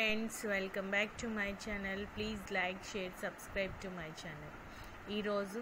Friends, welcome back to my channel. Please like, share, subscribe to my channel. ఈరోజు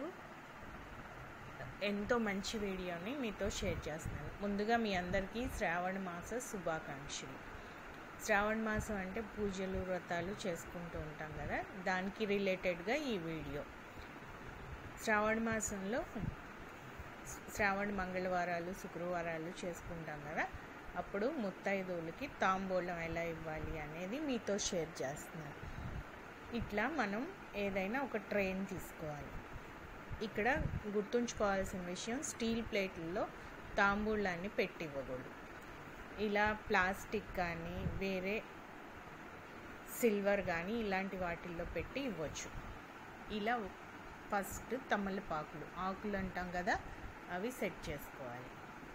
ఎంతో మంచి వీడియోని మీతో షేర్ చేస్తున్నాను. ముందుగా మీ అందరికీ శ్రావణ మాస శుభాకాంక్షలు. శ్రావణ మాసం అంటే పూజలు, వ్రతాలు చేసుకుంటూ ఉంటాం కదా, దానికి రిలేటెడ్గా ఈ వీడియో. శ్రావణ మాసంలో శ్రావణ మంగళవారాలు, శుక్రవారాలు చేసుకుంటాం కదా, అప్పుడు ముత్తైదువులకి తాంబూలం ఎలా ఇవ్వాలి అనేది మీతో షేర్ చేస్తున్నాను. ఇట్లా మనం ఏదైనా ఒక ట్రైన్ తీసుకోవాలి. ఇక్కడ గుర్తుంచుకోవాల్సిన విషయం, స్టీల్ ప్లేట్లలో తాంబూలాన్ని పెట్టి ఇవ్వకూడదు. ఇలా ప్లాస్టిక్ కానీ వేరే సిల్వర్ కానీ ఇలాంటి వాటిల్లో పెట్టి ఇవ్వచ్చు. ఇలా ఫస్ట్ తమలపాకులు, ఆకులు అంటాం కదా, అవి సెట్ చేసుకోవాలి.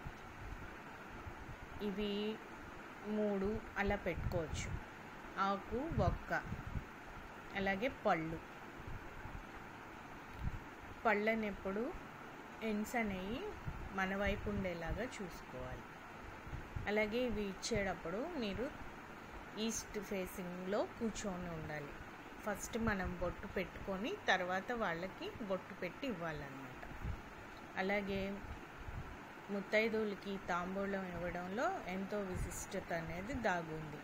ఇవి 3 అలా పెట్టుకోవచ్చు. ఆకు, ఒక్క, అలాగే పళ్ళని ఎప్పుడు ఎండ్స్ అనేవి మన వైపు ఉండేలాగా చూసుకోవాలి. అలాగే ఇవి ఇచ్చేటప్పుడు మీరు ఈస్ట్ ఫేసింగ్లో కూర్చొని ఉండాలి. ఫస్ట్ మనం బొట్టు పెట్టుకొని తర్వాత వాళ్ళకి బొట్టు పెట్టి ఇవ్వాలన్నమాట. అలాగే ముత్తైదువులకి తాంబూలం ఇవ్వడంలో ఎంతో విశిష్టత అనేది దాగుంది.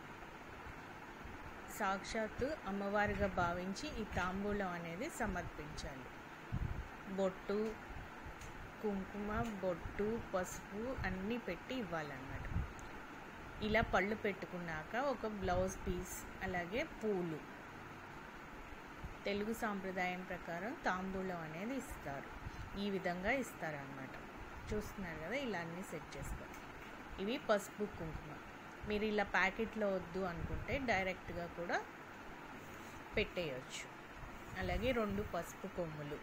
సాక్షాత్తు అమ్మవారిగా భావించి ఈ తాంబూలం అనేది సమర్పించాలి. బొట్టు, కుంకుమ, బొట్టు, పసుపు అన్నీ పెట్టి ఇవ్వాలన్నమాట. ఇలా పళ్ళు పెట్టుకున్నాక ఒక బ్లౌజ్ పీస్, అలాగే పూలు. తెలుగు సాంప్రదాయం ప్రకారం తాంబూలం అనేది ఇస్తారు. ఈ విధంగా ఇస్తారన్నమాట. చూస్తున్నారు కదా, ఇలా అన్నీ సెట్ చేసుకోవాలి. ఇవి పసుపు, కుంకుమ. మీరు ఇలా ప్యాకెట్లో వద్దు అనుకుంటే డైరెక్ట్గా కూడా పెట్టేయచ్చు. అలాగే 2 పసుపు కొమ్ములు,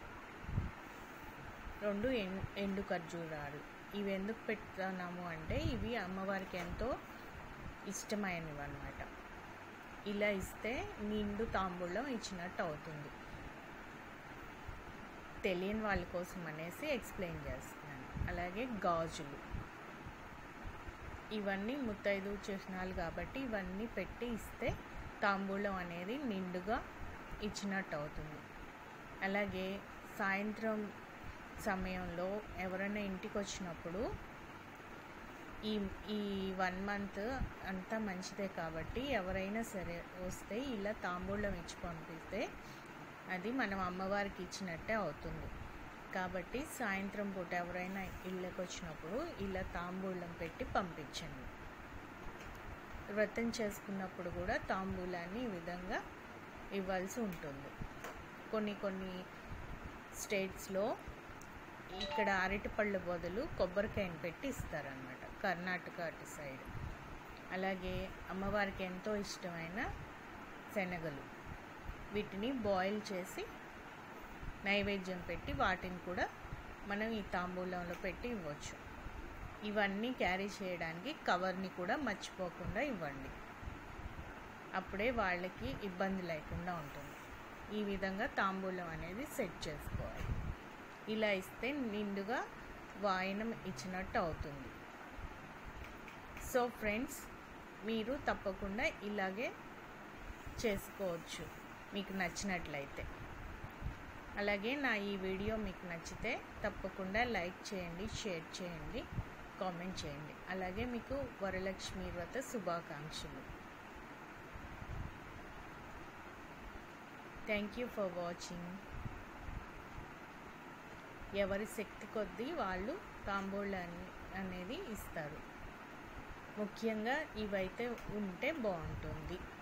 2 ఎండు ఖర్జూరాలు. ఇవి ఎందుకు పెడుతున్నాము అంటే ఇవి అమ్మవారికి ఎంతో ఇష్టమైనవి అన్నమాట. ఇలా ఇస్తే నిండు తాంబూలం ఇచ్చినట్టు అవుతుంది. తెలియని వాళ్ళ కోసం అనేసి ఎక్స్ప్లెయిన్ చేస్తున్నాను. అలాగే గాజులు, ఇవన్నీ ముత్తైదువు చిహ్నాలు కాబట్టి ఇవన్నీ పెట్టి ఇస్తే తాంబూలం అనేది నిండుగా ఇచ్చినట్టు అవుతుంది. అలాగే సాయంత్రం సమయంలో ఎవరైనా ఇంటికి వచ్చినప్పుడు ఈ 1 మంత్ అంతా మంచిదే కాబట్టి ఎవరైనా సరే వస్తే ఇలా తాంబూలం ఇచ్చి పంపిస్తే అది మనం అమ్మవారికి ఇచ్చినట్టే అవుతుంది. కాబట్టి సాయంత్రం పూట ఎవరైనా ఇళ్ళకి వచ్చినప్పుడు ఇలా తాంబూలం పెట్టి పంపించండి. వ్రతం చేసుకున్నప్పుడు కూడా తాంబూలాన్ని ఈ విధంగా ఇవ్వాల్సి ఉంటుంది. కొన్ని స్టేట్స్లో ఇక్కడ అరటిపళ్ళు బదులు కొబ్బరికాయను పెట్టి ఇస్తారన్నమాట, కర్ణాటక అటు సైడ్. అలాగే అమ్మవారికి ఎంతో ఇష్టమైన శనగలు, వీటిని బాయిల్ చేసి నైవేద్యం పెట్టి వాటిని కూడా మనం ఈ తాంబూలంలో పెట్టి ఇవ్వచ్చు. ఇవన్నీ క్యారీ చేయడానికి కవర్ని కూడా మర్చిపోకుండా ఇవ్వండి. అప్పుడే వాళ్ళకి ఇబ్బంది లేకుండా ఉంటుంది. ఈ విధంగా తాంబూలం అనేది సెట్ చేసుకోవాలి. ఇలా ఇస్తే నిండుగా వాయనం ఇచ్చినట్టు అవుతుంది. సో ఫ్రెండ్స్, మీరు తప్పకుండా ఇలాగే చేసుకోవచ్చు మీకు నచ్చినట్లయితే. అలాగే నా ఈ వీడియో మీకు నచ్చితే తప్పకుండా లైక్ చేయండి, షేర్ చేయండి, కామెంట్ చేయండి. అలాగే మీకు వరలక్ష్మి వ్రత శుభాకాంక్షలు. Thank you for watching. ఎవరి శక్తి కొద్దీ వాళ్ళు తాంబూలాన్ని అనేది ఇస్తారు. ముఖ్యంగా ఇవైతే ఉంటే బాగుంటుంది.